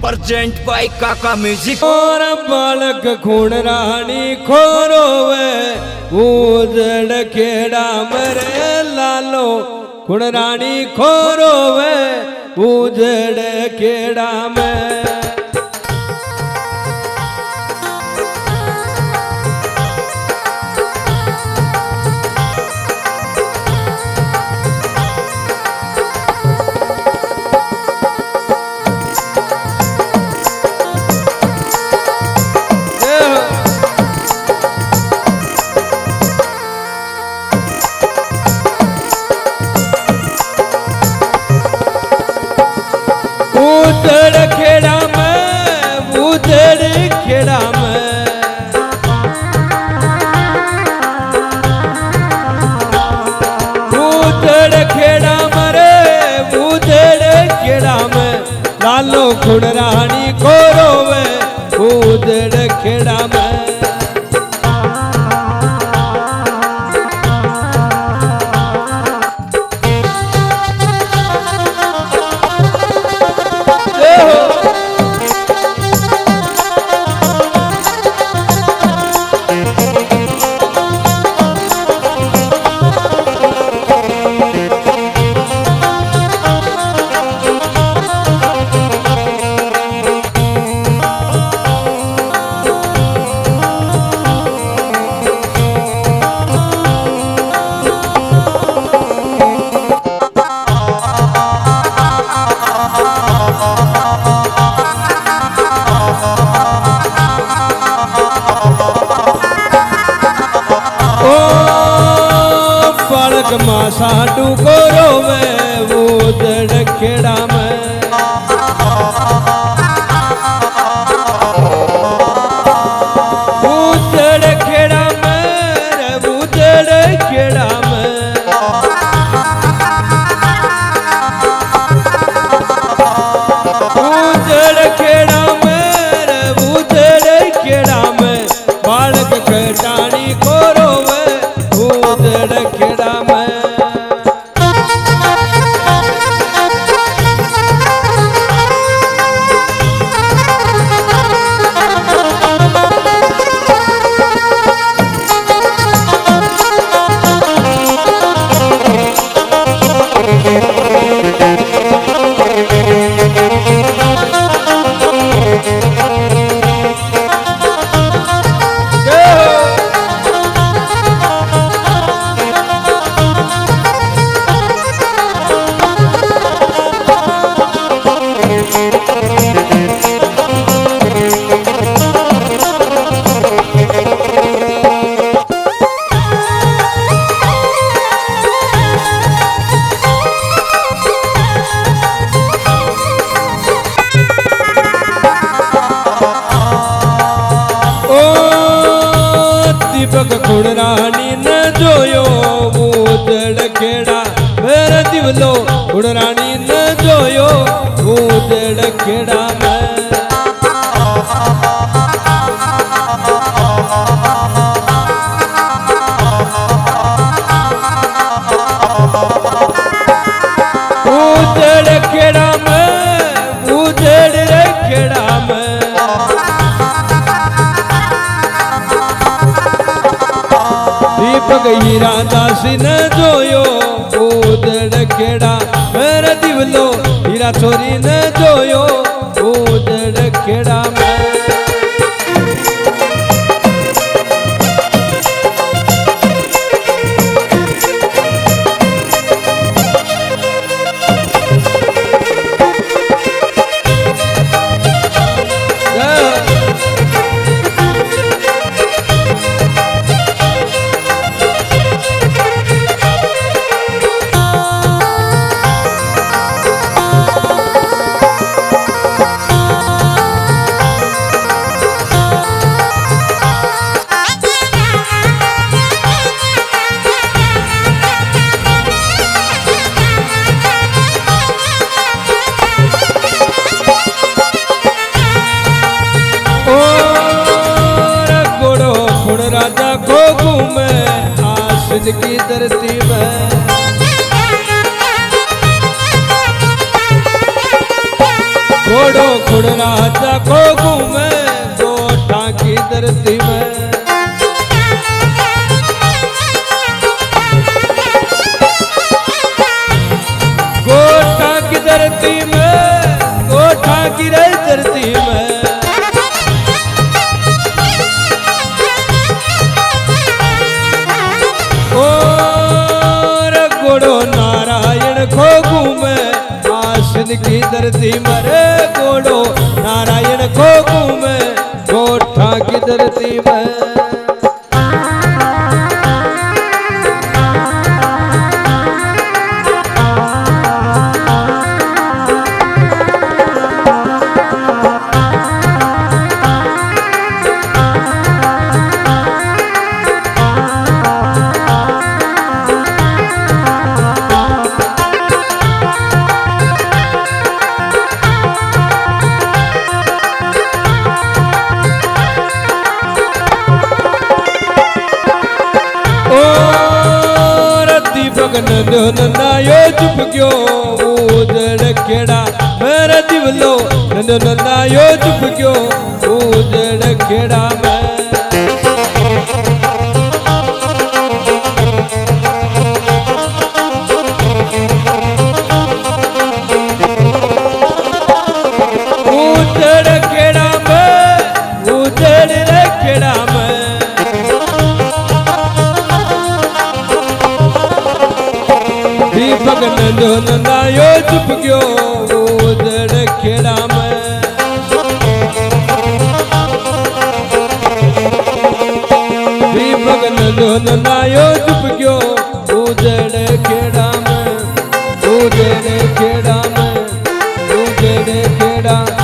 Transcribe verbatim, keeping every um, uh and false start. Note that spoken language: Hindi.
प्रेजेंट बाय काका म्यूजिक। और बालक खून रानी खोरोवे उजड़ खेड़ा मरे लालो खून रानी खोरोवे उजड़ खेड़ा में। उजड़ खेड़ा में उजड़ खेड़ा में उजड़ खेड़ा मरे उजड़ खेड़ा में लालो खून रानी खोरोवे उजड़ खेड़ा में। साडू को रोवे उजड़ खेड़ा में उजड़ खेड़ा में उजड़ खेड़ा में उजड़ खेड़ा में उजड़ खेड़ा में बालक खटानी को रोवे उजड़ खेड़ा में। दीपक खून रानी न जोयो उजड़ खेड़ा मेरे दिवलो खून रानी न जोयो उजड़ खेड़ा में। उजड़ खेड़ा में उजड़ खेड़ा में दीपक हीरा दासी न जोयो उजड़ खेड़ा मेरे दिवलो हीरा छोरी न जोयो उजड़ खेड़ा में। खुड़ राजा को घूमे गोठा की धरती में। गोठा की धरती में, गोठा की धरती में और गोड़ो नारायण को घूमे आसन की धरती में। रे गोड़ो नारायण को घूमे गोठा की धरती में। नंदायो चुप क्यों उजड़ खेड़ा मेरा दिवलो। नंदायो चुप क्यों उजड़ खेड़ा में। उजड़ खेड़ा में, उजड़ खेड़ा में दीपक नंदो नंदायो चुप क्यों उजड़ खेड़ा में। दीपक नंदो नंदायो चुप क्यों उजड़ खेड़ा में। उजड़ खेड़ा में, उजड़ खेड़ा